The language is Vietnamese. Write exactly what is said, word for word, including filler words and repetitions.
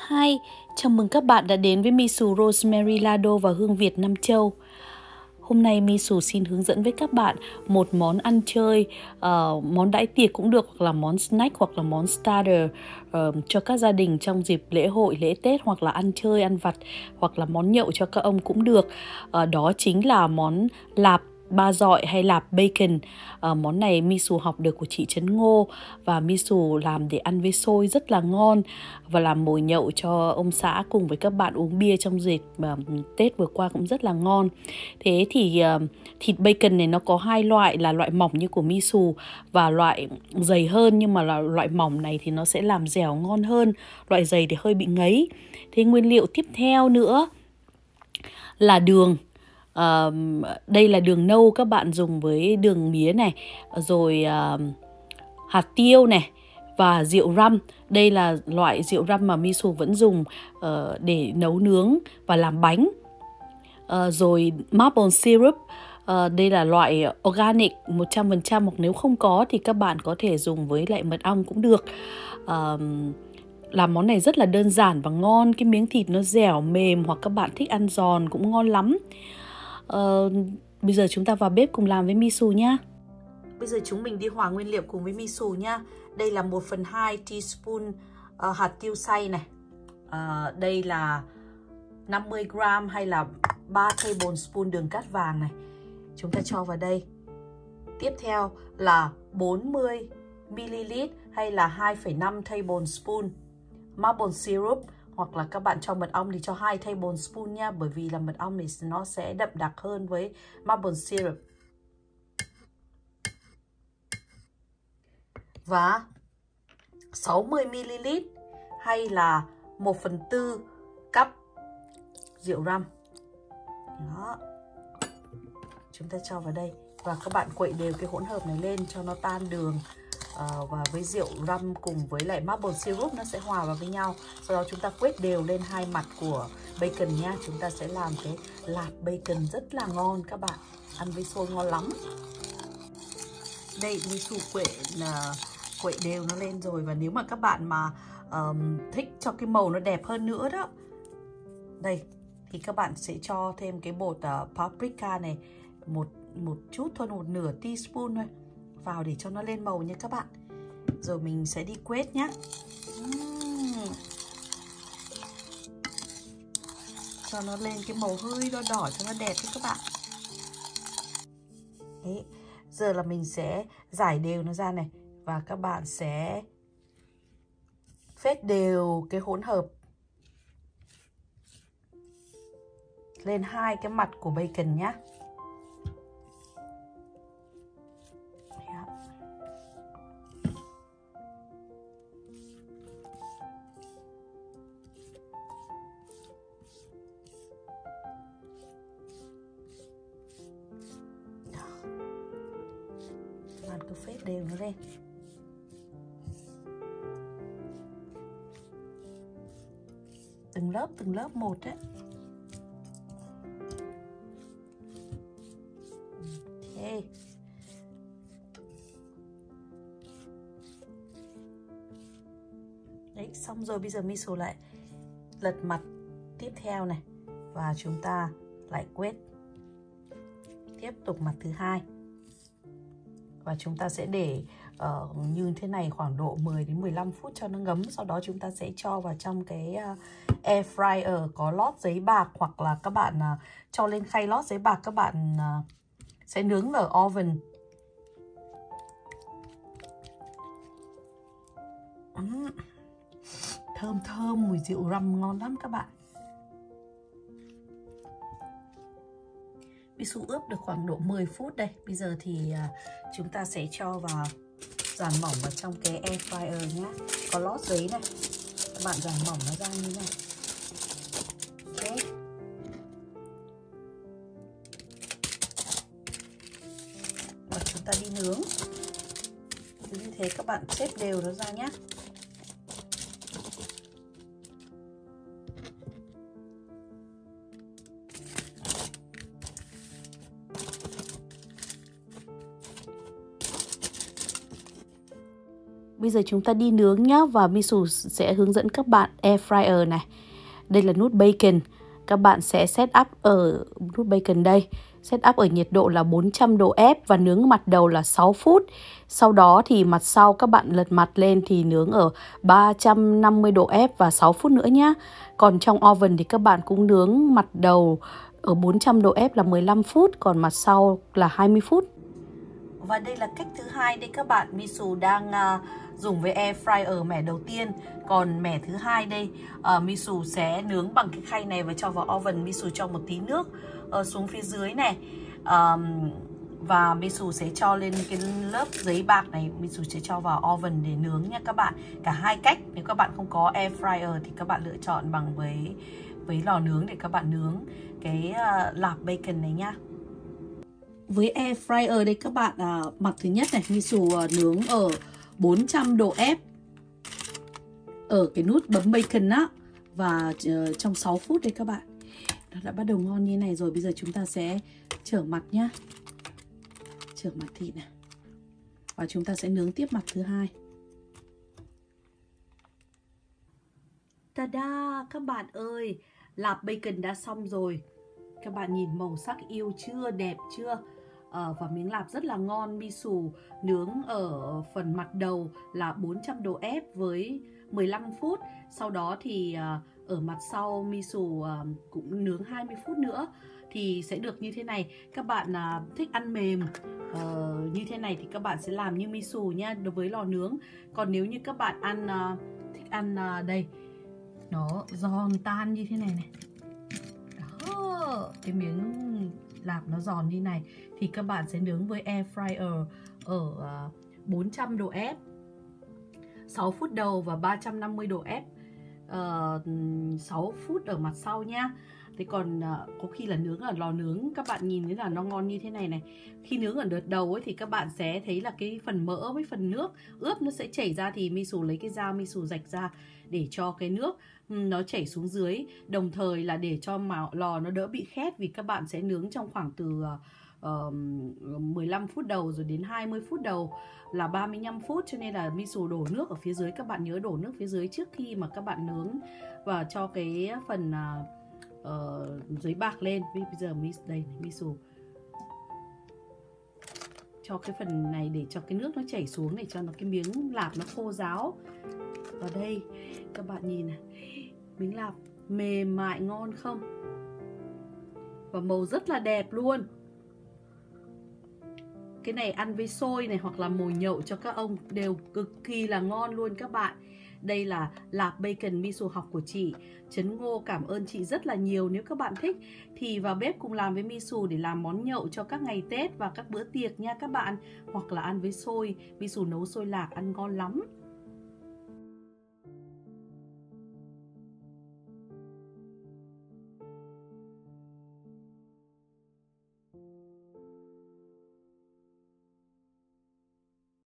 Hi, chào mừng các bạn đã đến với Misu Rosemary Lardo và hương Việt Nam Châu. Hôm nay Misu xin hướng dẫn với các bạn một món ăn chơi, uh, món đãi tiệc cũng được, hoặc là món snack hoặc là món starter uh, cho các gia đình trong dịp lễ hội, lễ Tết, hoặc là ăn chơi, ăn vặt, hoặc là món nhậu cho các ông cũng được. Uh, đó chính là món lạp ba dọi hay lạp bacon. À, món này Misu học được của chị Trấn Ngô và Misu làm để ăn với xôi rất là ngon và làm mồi nhậu cho ông xã cùng với các bạn uống bia trong dịp uh, Tết vừa qua cũng rất là ngon. Thế thì uh, thịt bacon này nó có hai loại, là loại mỏng như của Misu và loại dày hơn, nhưng mà là loại mỏng này thì nó sẽ làm dẻo ngon hơn, loại dày thì hơi bị ngấy. Thế nguyên liệu tiếp theo nữa là đường. Uh, đây là đường nâu, các bạn dùng với đường mía này, rồi uh, hạt tiêu này và rượu răm. Đây là loại rượu răm mà Misu vẫn dùng uh, để nấu nướng và làm bánh. Uh, rồi maple syrup, uh, đây là loại organic một trăm phần trăm, hoặc nếu không có thì các bạn có thể dùng với lại mật ong cũng được. Uh, Làm món này rất là đơn giản và ngon, cái miếng thịt nó dẻo mềm, hoặc các bạn thích ăn giòn cũng ngon lắm. Uh, bây giờ chúng ta vào bếp cùng làm với Misu nhá. Bây giờ chúng mình đi hòa nguyên liệu cùng với Misu nhá. Đây là một phần hai teaspoon uh, hạt tiêu xay này. Uh, đây là năm mươi gram hay là ba tablespoon đường cát vàng này. Chúng ta cho vào đây. Tiếp theo là bốn mươi mi li lít hay là hai phẩy năm tablespoon maple syrup, hoặc là các bạn cho mật ong thì cho hai tablespoon nha, bởi vì là mật ong thì nó sẽ đậm đặc hơn với maple syrup. Và sáu mươi mi li lít hay là một phần tư cắp rượu răm. Đó. Chúng ta cho vào đây và các bạn quậy đều cái hỗn hợp này lên cho nó tan đường. Uh, và với rượu răm cùng với lại maple syrup nó sẽ hòa vào với nhau. Sau đó chúng ta quét đều lên hai mặt của bacon nha. Chúng ta sẽ làm cái lạp bacon rất là ngon các bạn, ăn với xôi ngon lắm. Đây Misu quậy uh, quậy đều nó lên rồi. Và nếu mà các bạn mà um, thích cho cái màu nó đẹp hơn nữa đó, đây thì các bạn sẽ cho thêm cái bột uh, paprika này, một một chút thôi, một nửa teaspoon thôi vào để cho nó lên màu nha các bạn. Rồi mình sẽ đi quét nhé. uhm. Cho nó lên cái màu hơi đỏ đỏ cho nó đẹp đấy các bạn. Đấy. Giờ là mình sẽ rải đều nó ra này, và các bạn sẽ phết đều cái hỗn hợp lên hai cái mặt của bacon nhé. Bạn cứ phết đều nó lên. Từng lớp từng lớp một đấy. Ok. Đấy, xong rồi. Bây giờ Misu lại lật mặt tiếp theo này, và chúng ta lại quét tiếp tục mặt thứ hai. Và chúng ta sẽ để uh, như thế này khoảng độ mười đến mười lăm phút cho nó ngấm. Sau đó chúng ta sẽ cho vào trong cái uh, air fryer có lót giấy bạc, hoặc là các bạn uh, cho lên khay lót giấy bạc, các bạn uh, sẽ nướng ở oven. uhm. Thơm thơm, mùi rượu răm ngon lắm các bạn. Misu ướp được khoảng độ mười phút đây. Bây giờ thì uh, chúng ta sẽ cho vào, dàn mỏng vào trong cái air fryer nhé. Có lót giấy này, các bạn dàn mỏng nó ra như này. Ok. Và chúng ta đi nướng. Như thế các bạn xếp đều nó ra nhé. Bây giờ chúng ta đi nướng nhá, và Misu sẽ hướng dẫn các bạn air fryer này. Đây là nút bacon. Các bạn sẽ set up ở nút bacon đây. Set up ở nhiệt độ là bốn trăm độ F và nướng mặt đầu là sáu phút. Sau đó thì mặt sau các bạn lật mặt lên thì nướng ở ba trăm năm mươi độ F và sáu phút nữa nhá. Còn trong oven thì các bạn cũng nướng mặt đầu ở bốn trăm độ F là mười lăm phút, còn mặt sau là hai mươi phút. Và đây là cách thứ hai đây các bạn. Misu đang uh, dùng với air fryer mẻ đầu tiên. Còn mẻ thứ hai đây, uh, Misu sẽ nướng bằng cái khay này và cho vào oven. Misu cho một tí nước uh, xuống phía dưới này. Um, và Misu sẽ cho lên cái lớp giấy bạc này. Misu sẽ cho vào oven để nướng nha các bạn. Cả hai cách. Nếu các bạn không có air fryer thì các bạn lựa chọn bằng với, với lò nướng để các bạn nướng cái uh, lạp bacon này nha. Với air fryer đây các bạn, à, mặt thứ nhất này Misu à, nướng ở bốn trăm độ F ở cái nút bấm bacon á, và uh, trong sáu phút đây các bạn. Nó đã bắt đầu ngon như này rồi. Bây giờ chúng ta sẽ trở mặt nhá. Trở mặt thịt này. Và chúng ta sẽ nướng tiếp mặt thứ hai. Ta-da! Các bạn ơi, lạp bacon đã xong rồi. Các bạn nhìn màu sắc yêu chưa, đẹp chưa? À, và miếng lạp rất là ngon. Misu nướng ở phần mặt đầu là bốn trăm độ F với mười lăm phút. Sau đó thì à, ở mặt sau Misu à, cũng nướng hai mươi phút nữa. Thì sẽ được như thế này. Các bạn à, thích ăn mềm à, như thế này thì các bạn sẽ làm như Misu nha, đối với lò nướng. Còn nếu như các bạn ăn à, thích ăn à, đây, nó giòn tan như thế này này. Đó, cái miếng lạp nó giòn như này thì các bạn sẽ nướng với air fryer ở uh, bốn trăm độ F sáu phút đầu và ba trăm năm mươi độ F uh, sáu phút ở mặt sau nhá. Thế còn uh, có khi là nướng ở lò nướng các bạn nhìn thấy là nó ngon như thế này này. Khi nướng ở đợt đầu ấy thì các bạn sẽ thấy là cái phần mỡ với phần nước ướp nó sẽ chảy ra, thì Misu lấy cái dao Misu rạch ra để cho cái nước nó chảy xuống dưới, đồng thời là để cho màu lò nó đỡ bị khét, vì các bạn sẽ nướng trong khoảng từ uh, mười lăm phút đầu rồi đến hai mươi phút đầu là ba mươi lăm phút, cho nên là Misu đổ nước ở phía dưới. Các bạn nhớ đổ nước phía dưới trước khi mà các bạn nướng, và cho cái phần uh, uh, giấy bạc lên. Bây giờ đây này, Misu cho cái phần này để cho cái nước nó chảy xuống, để cho nó cái miếng lạp nó khô ráo. Và đây các bạn nhìn này, miếng lạp mềm mại ngon không? Và màu rất là đẹp luôn. Cái này ăn với xôi này hoặc là mồi nhậu cho các ông đều cực kỳ là ngon luôn các bạn. Đây là lạp bacon Misu học của chị Trấn Ngô. Cảm ơn chị rất là nhiều. Nếu các bạn thích thì vào bếp cùng làm với Misu để làm món nhậu cho các ngày Tết và các bữa tiệc nha các bạn. Hoặc là ăn với xôi. Misu nấu xôi lạc ăn ngon lắm.